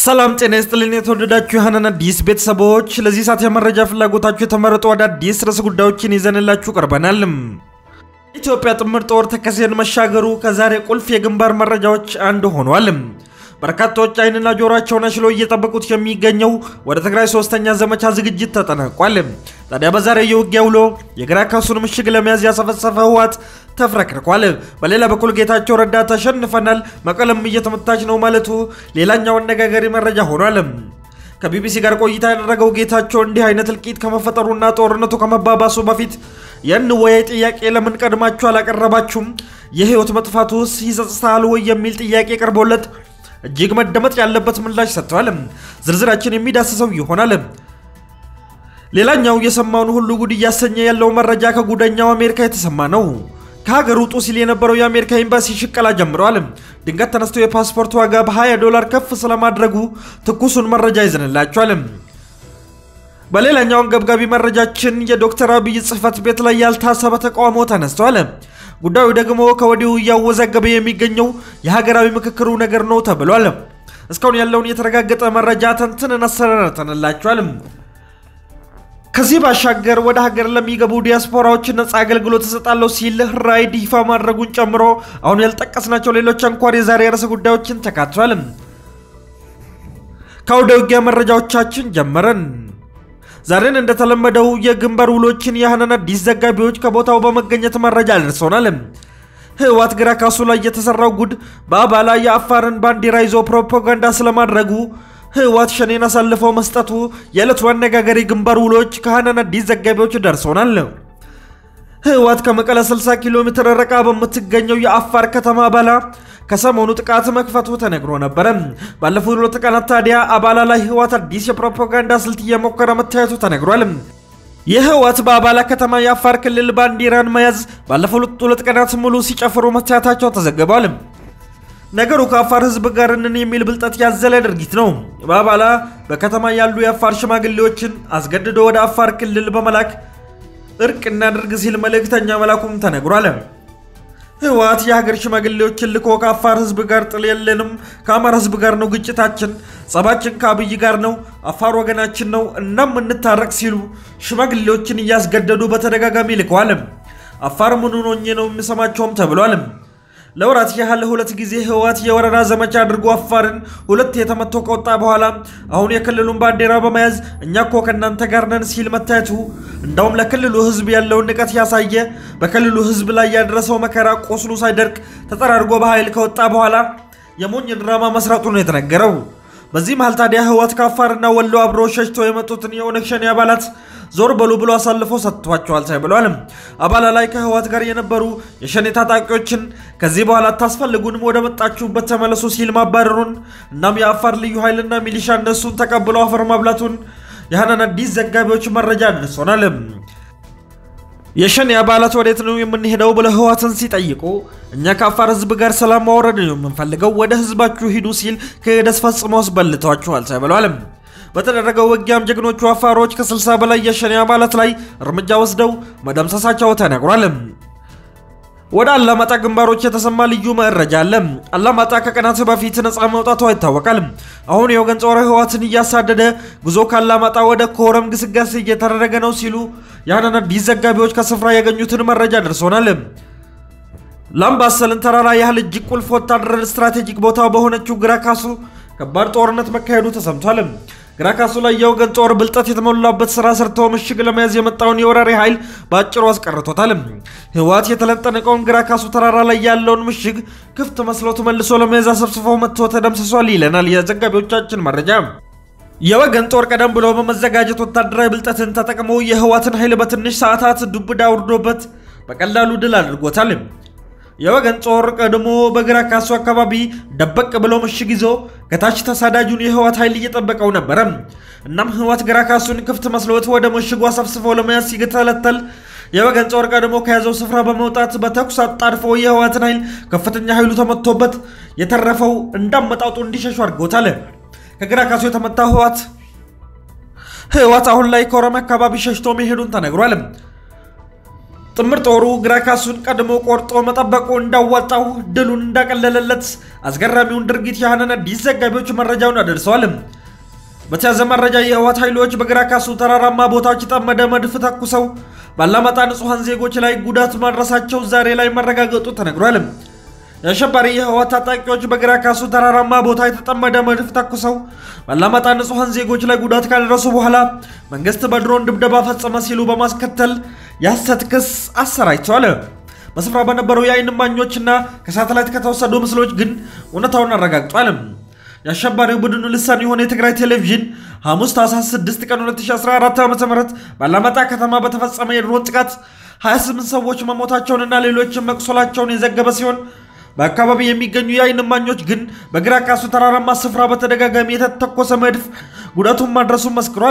ሰላም ጤና ይስጥልኝ የተወደዳችሁ የሃናና ዲስ ቤተሰቦች ለዚህ ሰዓት የመረጃ ፍላጎታችሁ የተመረጡ አዳዲስ ርዕሰ ጉዳዮችን ይዘንላችሁ ቀርበናል። ኢትዮጵያ ጥምር ጦር ተከዜን መሻገሩ ከዛሬ ቁልፍ የግንባር መረጃዎች አንዱ ሆኗል። በርካቶች አይንና ጆሮአቸውን አሽለው እየጠበቁት የሚገኘው ወደ ትግራይ 3ኛ ዘመቻ ዝግጅት ተጠናቋል። ታዲያ በዛሬ የውጊያ ውሎ የግራ ካሱን ምሽግ ለመያዝ ያሰፈሰፈ ህወሓት ተፍረክርኳል። በሌላ በኩል ጌታቸው ረዳ ተሸንፈናል መቀለም እየተመታች ነው ማለቱ ሌላኛው አነጋጋሪ መረጃ ሆኗል። ከቢቢሲ ጋር ቆይታ ያደረገው ጌታቸው እንዲህ አይነት እልቂት ከመፈጠሩና ጦርነቱ ከመባባሱ በፊት የንወያይ ጥያቄ ለምን ቀድማችሁ አላቀረባችሁም? የህይወት መጥፋቱስ ይጸጽታል ወይ የሚል ጥያቄ ቀርቦለት እጅግ መደመጥ ያለበት ምላሽ ሰጥቷል። ዝርዝራችን የሚዳስሰው ይሆናል። ሌላኛው የሰማውን ሁሉ ጉድ ያሰኘ ያለው መረጃ ከጉደኛው አሜሪካ የተሰማ ነው። ከሀገር ውጡ ሲል የነበረው የአሜሪካ ኤምባሲ ሽቀላ ጀምሯል። ድንገት ተነስቶ የፓስፖርት ዋጋ በ$20 ከፍ ስለማድረጉ ትኩሱን መረጃ ይዘንላችኋል። በሌላኛው አንገብጋቢ መረጃችን የዶክተር አብይ ጽህፈት ቤት ላይ ያልታሰበ ተቃውሞ ተነስቷል። ጉዳዩ ደግሞ ከወዲሁ ያወዛገበ የሚገኘው የሀገራዊ ምክክሩ ነገር ነው ተብሏል። እስካሁን ያለውን የተረጋገጠ መረጃ ተንትነን አሰናድተንላችኋል። ከዚህ ባሻገር ወደ ሀገር ለሚገቡ ዲያስፖራዎች ነፃ አገልግሎት ተሰጣለው ሲል ራይድ ይፋ ማድረጉን ጨምሮ አሁን ያልጠቀስናቸው ሌሎች አንኳር የዛሬ ርዕሰ ጉዳዮችን ተካቷል። ከወደ ውጊያ መረጃዎቻችን ጀመረን። ዛሬን እንደተለመደው የግንባር ውሎችን የሃናና ዲስ ዘጋቢዎች ከቦታው በመገኘት መረጃ አድርሰውናል። ህወሓት ግራ ካሱ ላይ የተሰራው ጉድ በአባላ የአፋርን ባንዲራ ይዞ ፕሮፓጋንዳ ስለማድረጉ ህወሓት ሸኔን አሳልፈው መስጠቱ የዕለቱ አነጋጋሪ ግንባር ውሎች ከሃናና ዲስ ዘጋቢዎች ደርሰውናል። ህወሓት ከመቀለ 60 ኪሎ ሜትር ርቃ በምትገኘው የአፋር ከተማ አባላ ከሰሞኑ ጥቃት መክፈቱ ተነግሮ ነበር። ባለፉት 2 ቀናት ታዲያ አባላ ላይ ህወሓት አዲስ የፕሮፓጋንዳ ስልት እየሞከረ መታየቱ ተነግሯል። የህወሓት በአባላ ከተማ የአፋር ክልል ባንዲራን መያዝ ባለፉት 2 ቀናት ሙሉ ሲጨፍሩ መታየታቸው ተዘግቧል። ነገሩ ከአፋር ህዝብ ጋር ነን የሚል ብልጠት ያዘለ ድርጊት ነው። በአባላ በከተማ ያሉ የአፋር ሽማግሌዎችን አስገድዶ ወደ አፋር ክልል በመላክ እርቅ እናድርግ ሲል መልእክተኛ መላኩም ተነግሯል። ህወሓት የሀገር ሽማግሌዎችን ልኮ ከአፋር ህዝብ ጋር ጥል የለንም፣ ከአማራ ህዝብ ጋር ነው ግጭታችን፣ ጸባችን ከአብይ ጋር ነው፣ አፋር ወገናችን ነው፣ እናም እንታረቅ ሲሉ ሽማግሌዎችን እያስገደዱ በተደጋጋሚ ልከዋል። አፋር ምኑን ሆኜ ነው የሚሰማቸውም ተብሏል። ለወራት ያህል 2 ጊዜ ህወሓት የወረራ ዘመቻ አድርጎ አፋርን 2 የተመቶ ከወጣ በኋላ አሁን የክልሉን ባንዲራ በመያዝ እኛኮ ከናንተ ጋር ነን ሲል መታየቱ እንደውም ለክልሉ ህዝብ ያለውን ንቀት ያሳየ በክልሉ ህዝብ ላይ ያደረሰው መከራ ቆስሉ ሳይደርቅ ተጠራርጎ በኃይል ከወጣ በኋላ የሞኝ ድራማ መስራቱ ነው የተነገረው። በዚህ መሃል ታዲያ ህወሓት ከአፋርና ወሎ አብሮ ሸሽቶ የመጡትን የኦነግ ሸኔ አባላት ዞር በሉ ብሎ አሳልፎ ሰጥቷቸዋል ተብሏል። አባላ ላይ ከህወሓት ጋር የነበሩ የሸኔ ታጣቂዎችን ከዚህ በኋላ ታስፈልጉንም ወደ መጣችሁበት ተመለሱ ሲል ማባረሩን እናም የአፋር ልዩ ኃይልና ሚሊሻ እነሱን ተቀብለው አፈር ማብላቱን የሃናና ዲስ ዘጋቢዎች መረጃ አድርሰውናል። የሸኔ አባላት ወዴት ነው የምንሄደው ብለው ህወሓትን ሲጠይቁ እኛ ከአፋር ህዝብ ጋር ሰላም ማውረድ ነው የምንፈልገው፣ ወደ ህዝባችሁ ሂዱ ሲል ከደስ ፈጽመው አስበልቷቸዋል ተብሏል። በተደረገው ውጊያም ጀግኖቹ አፋሮች ከ60 በላይ የሸኔ አባላት ላይ እርምጃ ወስደው መደምሰሳቸው ተነግሯል። ወደ አላማጣ ግንባሮች የተሰማ ልዩ መረጃ አለ። አላማጣ ከቀናት በፊት ነፃ መውጣቷ ይታወቃል። አሁን የወገን ጦር ህወሓትን እያሳደደ ጉዞ ካላማጣ ወደ ኮረም ግስጋሴ እየተደረገ ነው ሲሉ የሃናና ዲስ ዘጋቢዎች ከስፍራ ያገኙትን መረጃ ደርሶናል። ላምባሰልን ተራራ ያህል እጅግ ቁልፍ ወታደራዊ ስትራቴጂክ ቦታ በሆነችው ግራ ካሱ ከባድ ጦርነት መካሄዱ ተሰምቷል። ግራ ካሱ ላይ የወገን ጦር ብልጠት የተሞላበት ስራ ሰርተው ምሽግ ለመያዝ የመጣውን የወራሪ ኃይል ባጭሩ አስቀርቶታል። ህወሓት የተለጠነቀውን ግራ ካሱ ተራራ ላይ ያለውን ምሽግ ክፍት መስሎት መልሶ ለመያዝ አሰብስፎ መጥቶ ተደምስሷል ይለናል የዘጋቢዎቻችን መረጃ። የወገን ጦር ቀደም ብሎ በመዘጋጀት ወታደራዊ ብልጠትን ተጠቅሞ የህወሓትን ኃይል በትንሽ ሰዓታት ዱብዳ አውርዶበት በቀላሉ ድል አድርጎታል። የወገን ጦር ቀድሞ በግራ ካሱ አካባቢ ደበቅ ብሎ ምሽግ ይዞ ከታች ተሳዳጁን የህወሓት ኃይል እየጠበቀው ነበር። እናም ህወሓት ግራ ካሱን ክፍት መስሎት ወደ ምሽጉ አሰብስፎ ለመያዝ ሲገተለተል የወገን ጦር ቀድሞ ከያዘው ስፍራ በመውጣት በተኩስ አጣድፎ የህወሓትን ኃይል ከፍተኛ ኃይሉ ተመቶበት የተረፈው እንዳመጣጡ እንዲሸሹ አድርጎታል። ከግራ ካሱ የተመታ ህወሓት አሁን ላይ ኮረም አካባቢ ሸሽቶ መሄዱን ተነግሯል። ጥምር ጦሩ ግራካሱን ቀድሞ ቆርጦ መጠበቁ እንዳዋጣው ድሉን እንዳቀለለለት አስገራሚውን ድርጊት ያህንን አዲስ ዘጋቢዎች መረጃውን አደረሰዋል። በተያዘ መረጃ የህወሓት ኃይሎች በግራካሱ ተራራማ ቦታዎች ጠመደ መድፍ ተኩሰው ባላማጣ ንጹሃን ዜጎች ላይ ጉዳት ማድረሳቸው ዛሬ ላይ መረጋገጡ ተነግሯል። የአሸባሪ የህወሓት ታጣቂዎች በግራካሱ ተራራማ ቦታ የተጠመደ መድፍ ተኩሰው ባላማጣ ንጹሃን ዜጎች ላይ ጉዳት ካደረሱ በኋላ መንግስት በድሮን ድብደባ ፈጸመ ሲሉ በማስከተል የሐሰት ክስ አሰራጭተዋል። በስፍራ በነበሩ የዓይን እማኞችና ከሳተላይት ከተወሰዱ ምስሎች ግን እውነታውን አረጋግጧል። የአሸባሪው ቡድኑ ልሳን የሆነ የትግራይ ቴሌቪዥን ሐሙስ ታህሳስ 6 ቀን 2014 ዓ.ም ባላማጣ ከተማ በተፈጸመ የድሮን ጥቃት 28 ሰዎች መሞታቸውንና ሌሎች መቁሰላቸውን የዘገበ ሲሆን በአካባቢ የሚገኙ የዓይን እማኞች ግን በግራካሱ ተራራማ ስፍራ በተደጋጋሚ የተተኮሰ መድፍ ጉዳቱን ማድረሱን መስክሯል።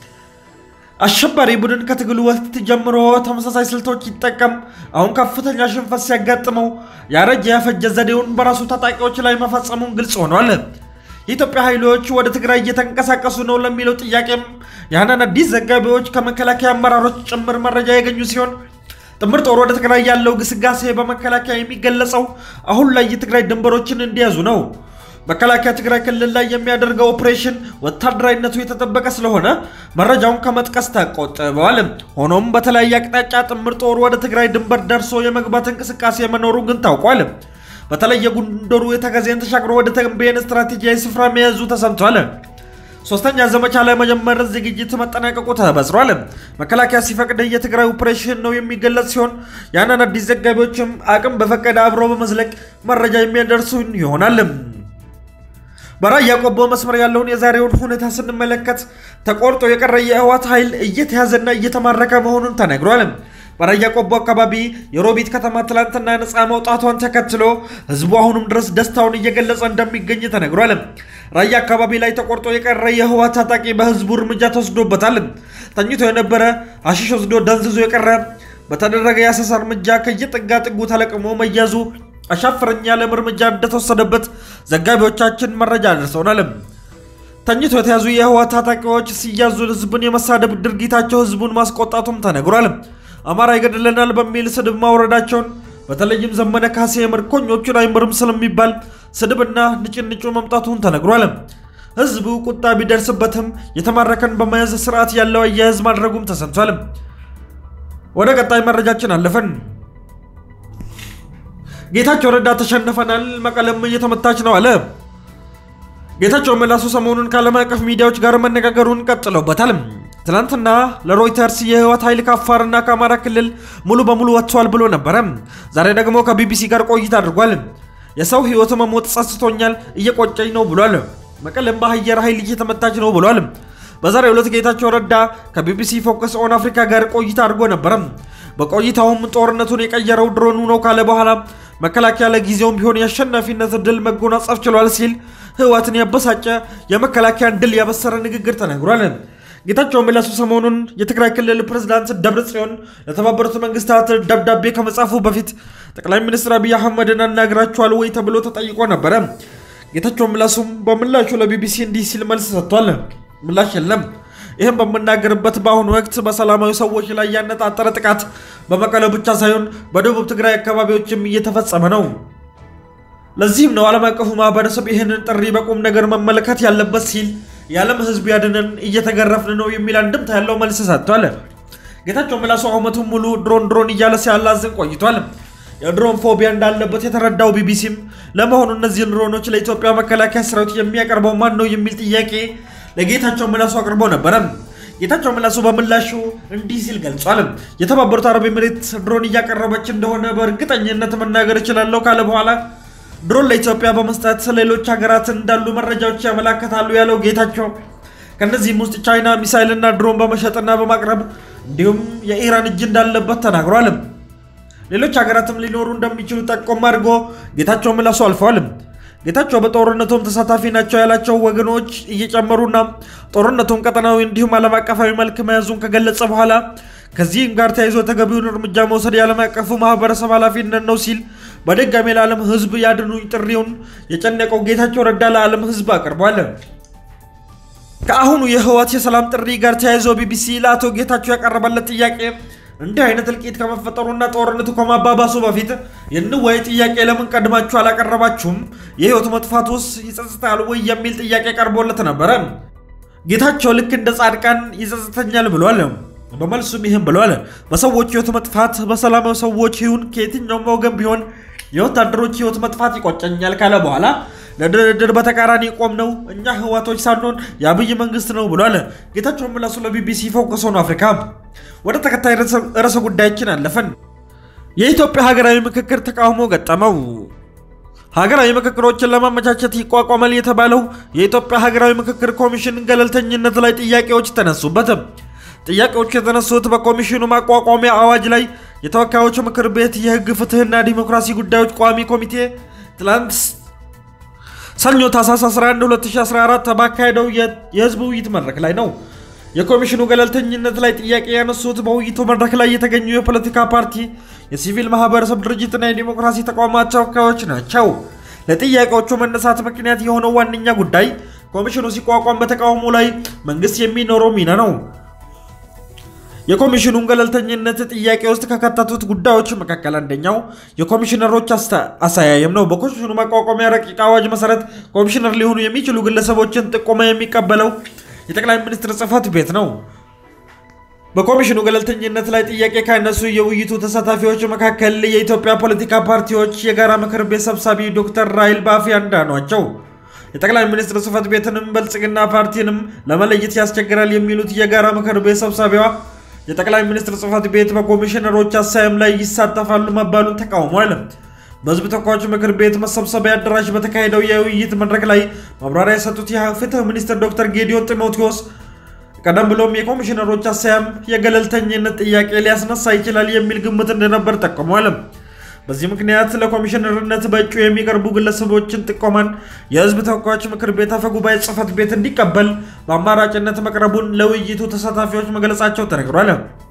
አሸባሪ ቡድን ከትግሉ ወቅት ጀምሮ ተመሳሳይ ስልቶች ይጠቀም አሁን ከፍተኛ ሽንፈት ሲያጋጥመው ያረጀ ያፈጀ ዘዴውን በራሱ ታጣቂዎች ላይ መፈጸሙን ግልጽ ሆኗል። የኢትዮጵያ ኃይሎች ወደ ትግራይ እየተንቀሳቀሱ ነው ለሚለው ጥያቄም ያንን አዲስ ዘጋቢዎች ከመከላከያ አመራሮች ጭምር መረጃ ያገኙ ሲሆን ጥምር ጦር ወደ ትግራይ ያለው ግስጋሴ በመከላከያ የሚገለጸው አሁን ላይ የትግራይ ድንበሮችን እንዲያዙ ነው። መከላከያ ትግራይ ክልል ላይ የሚያደርገው ኦፕሬሽን ወታደራዊነቱ የተጠበቀ ስለሆነ መረጃውን ከመጥቀስ ተቆጥበዋል። ሆኖም በተለያየ አቅጣጫ ጥምር ጦር ወደ ትግራይ ድንበር ደርሶ የመግባት እንቅስቃሴ መኖሩ ግን ታውቋል። በተለይ የጎንደሩ የተከዜን ተሻግሮ ወደ ተንቤን ስትራቴጂያዊ ስፍራ መያዙ ተሰምቷል። 3ኛ ዘመቻ ላይ መጀመር ዝግጅት መጠናቀቁ ተበስሯል። መከላከያ ሲፈቅድ የትግራይ ኦፕሬሽን ነው የሚገለጽ ሲሆን ያንን አዲስ ዘጋቢዎችም አቅም በፈቀደ አብሮ በመዝለቅ መረጃ የሚያደርሱን ይሆናል። በራያ ቆቦ መስመር ያለውን የዛሬውን ሁኔታ ስንመለከት ተቆርጦ የቀረ የህወሓት ኃይል እየተያዘና እየተማረከ መሆኑን ተነግሯል። በራያ ቆቦ አካባቢ የሮቢት ከተማ ትላንትና ነፃ መውጣቷን ተከትሎ ህዝቡ አሁንም ድረስ ደስታውን እየገለጸ እንደሚገኝ ተነግሯል። ራያ አካባቢ ላይ ተቆርጦ የቀረ የህወሓት ታጣቂ በህዝቡ እርምጃ ተወስዶበታል። ተኝቶ የነበረ አሽሽ ወስዶ ደንዝዞ የቀረ በተደረገ የአሰሳ እርምጃ ከየጥጋ ጥጉ ተለቅሞ መያዙ አሻፈረኛ ለምርምጃ እንደተወሰደበት ዘጋቢዎቻችን መረጃ አድርሰውናል። ተኝቶ የተያዙ የህወሓት ታጣቂዎች ሲያዙ ህዝቡን የመሳደብ ድርጊታቸው ህዝቡን ማስቆጣቱም ተነግሯል። አማራ ይገድለናል በሚል ስድብ ማውረዳቸውን በተለይም ዘመነ ካሴ ምርኮኞቹን አይምርም ስለሚባል ስድብና ንጭንጩ መምጣቱን ተነግሯል። ህዝቡ ቁጣ ቢደርስበትም የተማረከን በመያዝ ስርዓት ያለው አያያዝ ማድረጉም ተሰምቷል። ወደ ቀጣይ መረጃችን አለፈን። ጌታቸው ረዳ ተሸነፈናል፣ መቀለም እየተመታች ነው አለ። ጌታቸው መላሱ ሰሞኑን ከዓለም አቀፍ ሚዲያዎች ጋር መነጋገሩን ቀጥለውበታል። ትናንትና ለሮይተርስ የህወሓት ኃይል ከአፋርና ከአማራ ክልል ሙሉ በሙሉ ወጥቷል ብሎ ነበር። ዛሬ ደግሞ ከቢቢሲ ጋር ቆይታ አድርጓል። የሰው ህይወት መሞት ጸጽቶኛል፣ እየቆጨኝ ነው ብሏል። መቀለም በአየር ኃይል እየተመታች ነው ብሏል። በዛሬው ዕለት ጌታቸው ረዳ ከቢቢሲ ፎከስ ኦን አፍሪካ ጋር ቆይታ አድርጎ ነበር። በቆይታውም ጦርነቱን የቀየረው ድሮኑ ነው ካለ በኋላ መከላከያ ለጊዜውም ቢሆን የአሸናፊነት ድል መጎናጸፍ ችሏል ሲል ህወሓትን ያበሳጨ የመከላከያን ድል ያበሰረ ንግግር ተናግሯል። ጌታቸው መላሱ ሰሞኑን የትግራይ ክልል ፕሬዝዳንት ደብረጽዮን ለተባበሩት መንግስታት ደብዳቤ ከመጻፉ በፊት ጠቅላይ ሚኒስትር አብይ አህመድን አናግራቸዋል ወይ ተብሎ ተጠይቆ ነበር። ጌታቸው መላሱም በምላሹ ለቢቢሲ እንዲህ ሲል መልስ ሰጥቷል። ምላሽ የለም። ይህም በመናገርበት በአሁኑ ወቅት በሰላማዊ ሰዎች ላይ ያነጣጠረ ጥቃት በመቀለ ብቻ ሳይሆን በደቡብ ትግራይ አካባቢዎችም እየተፈጸመ ነው። ለዚህም ነው ዓለም አቀፉ ማህበረሰብ ይህንን ጥሪ በቁም ነገር መመልከት ያለበት ሲል የዓለም ህዝብ ያድነን እየተገረፍን ነው የሚል አንድምታ ያለው መልስ ሰጥቷል። ጌታቸው መላሱ ዓመቱን ሙሉ ድሮን እያለ ሲያላዝን ቆይቷል። የድሮን ፎቢያ እንዳለበት የተረዳው ቢቢሲም ለመሆኑ እነዚህ ድሮኖች ለኢትዮጵያ መከላከያ ሰራዊት የሚያቀርበው ማን ነው የሚል ጥያቄ ለጌታቸው መላሱ አቅርቦ ነበር። ጌታቸው መላሱ በምላሹ እንዲህ ሲል ገልጿል። የተባበሩት አረብ ኤሚሬትስ ድሮን እያቀረበች እንደሆነ በእርግጠኝነት መናገር እችላለሁ ካለ በኋላ ድሮን ለኢትዮጵያ በመስጠት ሌሎች ሀገራት እንዳሉ መረጃዎች ያመለክታሉ ያለው ጌታቸው ከነዚህም ውስጥ ቻይና ሚሳኤልና ድሮን በመሸጥና በማቅረብ እንዲሁም የኢራን እጅ እንዳለበት ተናግሯል። ሌሎች ሀገራትም ሊኖሩ እንደሚችሉ ጠቆም አድርጎ ጌታቸው መላሱ አልፈዋል። ጌታቸው በጦርነቱም ተሳታፊ ናቸው ያላቸው ወገኖች እየጨመሩና ጦርነቱን ቀጠናዊ እንዲሁም ዓለም አቀፋዊ መልክ መያዙን ከገለጸ በኋላ ከዚህም ጋር ተያይዞ ተገቢውን እርምጃ መውሰድ የዓለም አቀፉ ማህበረሰብ ኃላፊነት ነው ሲል በድጋሚ ለዓለም ህዝብ ያድኑኝ ጥሪውን የጨነቀው ጌታቸው ረዳ ለዓለም ህዝብ አቅርቧል። ከአሁኑ የህወሓት የሰላም ጥሪ ጋር ተያይዞ ቢቢሲ ለአቶ ጌታቸው ያቀረበለት ጥያቄ እንዲህ አይነት እልቂት ከመፈጠሩና ጦርነቱ ከማባባሱ በፊት የንዋይ ጥያቄ ለምን ቀድማችሁ አላቀረባችሁም የህይወት መጥፋቱስ ይጸጽታል ወይ የሚል ጥያቄ ቀርቦለት ነበር ጌታቸው ልክ እንደ ጻድቃን ይጸጽተኛል ብሏል በመልሱም ይሄን ብሏል በሰዎች ህይወት መጥፋት በሰላማዊ ሰዎች ይሁን ከየትኛውም ወገን ቢሆን የወታደሮች ህይወት መጥፋት ይቆጨኛል ካለ በኋላ ለድርድር በተቃራኒ ቆም ነው እኛ ህዋቶች ሳንሆን ያብይ መንግስት ነው ብሏል ጌታቸው ምላሱ ለቢቢሲ ፎከስ ኦን አፍሪካ ወደ ተከታይ ርዕሰ ጉዳያችን አለፈን የኢትዮጵያ ሀገራዊ ምክክር ተቃውሞ ገጠመው ሀገራዊ ምክክሮችን ለማመቻቸት ይቋቋማል የተባለው የኢትዮጵያ ሀገራዊ ምክክር ኮሚሽን ገለልተኝነት ላይ ጥያቄዎች ተነሱበት ጥያቄዎች የተነሱት በኮሚሽኑ ማቋቋሚያ አዋጅ ላይ የተወካዮች ምክር ቤት የህግ ፍትህና ዲሞክራሲ ጉዳዮች ቋሚ ኮሚቴ ትላንት ሰኞ ታህሳስ 11 2014 ተባካሄደው የህዝብ ውይይት መድረክ ላይ ነው የኮሚሽኑ ገለልተኝነት ላይ ጥያቄ ያነሱት በውይይቱ መድረክ ላይ የተገኙ የፖለቲካ ፓርቲ የሲቪል ማህበረሰብ ድርጅትና የዲሞክራሲ ተቋማት ተወካዮች ናቸው ለጥያቄዎቹ መነሳት ምክንያት የሆነው ዋነኛ ጉዳይ ኮሚሽኑ ሲቋቋም በተቃውሞ ላይ መንግስት የሚኖረው ሚና ነው የኮሚሽኑን ገለልተኝነት ጥያቄ ውስጥ ከከተቱት ጉዳዮች መካከል አንደኛው የኮሚሽነሮች አሳያየም ነው በኮሚሽኑ ማቋቋሚያ ረቂቅ አዋጅ መሰረት ኮሚሽነር ሊሆኑ የሚችሉ ግለሰቦችን ጥቆማ የሚቀበለው የጠቅላይ ሚኒስትር ጽህፈት ቤት ነው በኮሚሽኑ ገለልተኝነት ላይ ጥያቄ ካነሱ የውይይቱ ተሳታፊዎች መካከል የኢትዮጵያ ፖለቲካ ፓርቲዎች የጋራ ምክር ቤት ሰብሳቢ ዶክተር ራይል ባፊያንዳ ናቸው የጠቅላይ ሚኒስትር ጽህፈት ቤትንም በልጽግና ፓርቲንም ለመለየት ያስቸግራል የሚሉት የጋራ ምክር ቤት ሰብሳቢዋ የጠቅላይ ሚኒስትር ጽህፈት ቤት በኮሚሽነሮች አሳይም ላይ ይሳተፋሉ መባሉን ተቃውሟል በህዝብ ተወካዮች ምክር ቤት መሰብሰቢያ አዳራሽ በተካሄደው የውይይት መድረክ ላይ ማብራሪያ የሰጡት የፍትህ ሚኒስትር ዶክተር ጌዲዮን ጢሞቴዎስ ቀደም ብሎም የኮሚሽነሮች አሳይም የገለልተኝነት ጥያቄ ሊያስነሳ ይችላል የሚል ግምት እንደነበር ጠቁመዋል በዚህ ምክንያት ለኮሚሽነርነት በእጩ የሚቀርቡ ግለሰቦችን ጥቆማን የህዝብ ተወካዮች ምክር ቤት አፈጉባኤ ጽህፈት ቤት እንዲቀበል በአማራጭነት መቅረቡን ለውይይቱ ተሳታፊዎች መግለጻቸው ተነግሯል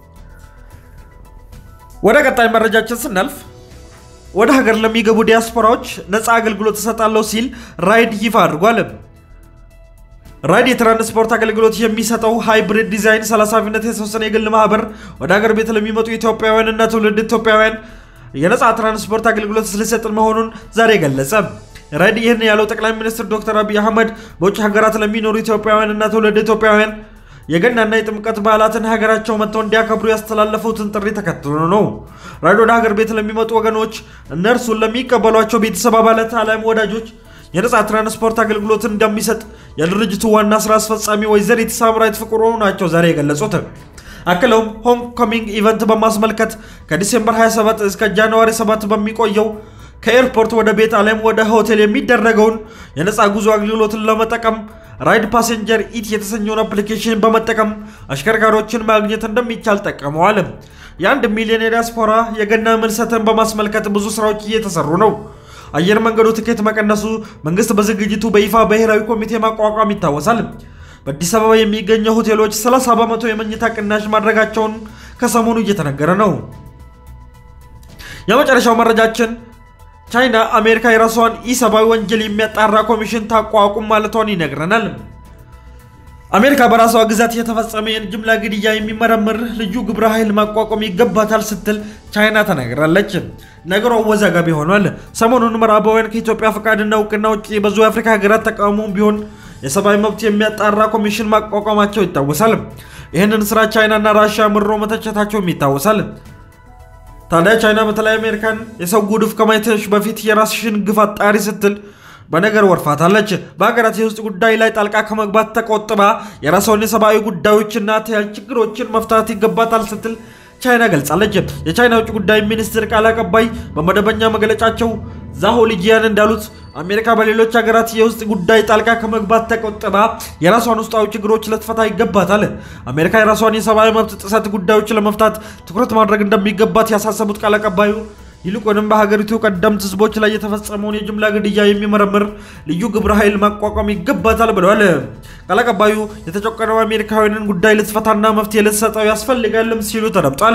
ወደ ቀጣይ መረጃችን ስናልፍ ወደ ሀገር ለሚገቡ ዲያስፖራዎች ነፃ አገልግሎት ተሰጣለው ሲል ራይድ ይፋ አድርጓል ራይድ የትራንስፖርት አገልግሎት የሚሰጠው ሃይብሪድ ዲዛይን ሰላሳዊነት የተወሰነ የግል ማህበር ወደ ሀገር ቤት ለሚመጡ ኢትዮጵያውያንና ትውልድ ኢትዮጵያውያን የነፃ ትራንስፖርት አገልግሎት ስለሰጥ መሆኑን ዛሬ ገለጸ ራይድ ይህን ያለው ጠቅላይ ሚኒስትር ዶክተር አብይ አህመድ በውጭ ሀገራት ለሚኖሩ ኢትዮጵያውያንና ትውልድ ኢትዮጵያውያን የገናና የጥምቀት በዓላትን ሀገራቸው መጥተው እንዲያከብሩ ያስተላለፉትን ጥሪ ተከትሎ ነው ራይድ ወደ ሀገር ቤት ለሚመጡ ወገኖች እነርሱን ለሚቀበሏቸው ቤተሰብ አባላት አለም ወዳጆች የነፃ ትራንስፖርት አገልግሎት እንደሚሰጥ የድርጅቱ ዋና ስራ አስፈጻሚ ወይዘሪት ሳምራዊት ፍቅሩ ናቸው ዛሬ የገለጹት አክለውም ሆም ኮሚንግ ኢቨንት በማስመልከት ከዲሴምበር 27 እስከ ጃንዋሪ 7 በሚቆየው ከኤርፖርት ወደ ቤት አለም ወደ ሆቴል የሚደረገውን የነፃ ጉዞ አገልግሎትን ለመጠቀም ራይድ ፓሴንጀር ኢት የተሰኘውን አፕሊኬሽን በመጠቀም አሽከርካሪዎችን ማግኘት እንደሚቻል ጠቀመዋል የ1 ሚሊዮን ዲያስፖራ የገና ምልሰትን በማስመልከት ብዙ ስራዎች እየተሰሩ ነው አየር መንገዱ ትኬት መቀነሱ መንግስት በዝግጅቱ በይፋ ብሔራዊ ኮሚቴ ማቋቋም ይታወሳል በአዲስ አበባ የሚገኙ ሆቴሎች 30% የመኝታ ቅናሽ ማድረጋቸውን ከሰሞኑ እየተነገረ ነው የመጨረሻው መረጃችን ቻይና አሜሪካ የራሷን ኢሰባዊ ወንጀል የሚያጣራ ኮሚሽን ታቋቁም ማለቷን ይነግረናል አሜሪካ በራሷ ግዛት የተፈጸመ የጅምላ ግድያ የሚመረምር ልዩ ግብረ ኃይል ማቋቋም ይገባታል ስትል ቻይና ተናግራለች ነገሩ አወዛጋቢ ሆኗል ሰሞኑን ምዕራባውያን ከኢትዮጵያ ፈቃድና እውቅና ውጪ ብዙ የአፍሪካ ሀገራት ተቃውሞ ቢሆን የሰብአዊ መብት የሚያጣራ ኮሚሽን ማቋቋማቸው ይታወሳል ይሄንን ስራ ቻይናና ራሺያ ምሮ መተቸታቸው ይታወሳል ታዲያ ቻይና በተለይ አሜሪካን የሰው ጉድፍ ከማይተሽ በፊት የራስሽን ግፍ አጣሪ ስትል በነገር ወርፋታለች በአገራት የውስጥ ጉዳይ ላይ ጣልቃ ከመግባት ተቆጥባ የራሷን የሰብአዊ ጉዳዮችና ችግሮችን መፍታት ይገባታል ስትል ቻይና ገልጻለች የቻይና ውጭ ጉዳይ ሚኒስትር ቃል አቀባይ በመደበኛ መግለጫቸው ዛሆሊጂያን እንዳሉት አሜሪካ በሌሎች ሀገራት የውስጥ ጉዳይ ጣልቃ ከመግባት ተቆጥባ የራሷን ውስጣዊ ችግሮች ለትፈታ ይገባታል አሜሪካ የራሷን የሰብአዊ መብት ጥሰት ጉዳዮች ለመፍታት ትኩረት ማድረግ እንደሚገባት ያሳሰቡት ቃል አቀባዩ ይልቁንም በሀገሪቱ ቀደምት ህዝቦች ላይ የተፈጸመውን የጅምላ ግድያ የሚመረምር ልዩ ግብረ ኃይል ማቋቋም ይገባታል ብለዋል ቃል አቀባዩ የተጨቆነው አሜሪካውያንን ጉዳይ ልትፈታና መፍትሄ ልትሰጠው ያስፈልጋልም ሲሉ ተደምጧል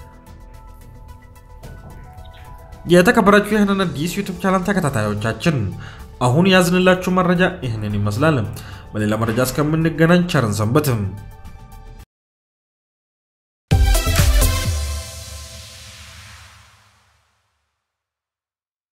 የተከበራችሁ የህንን አዲስ ዩቲዩብ ቻናል ተከታታዮቻችን አሁን ያዝንላችሁ መረጃ ይሄንን ይመስላል በሌላ መረጃ እስከምንገናኝ ቸር ሰንብቱ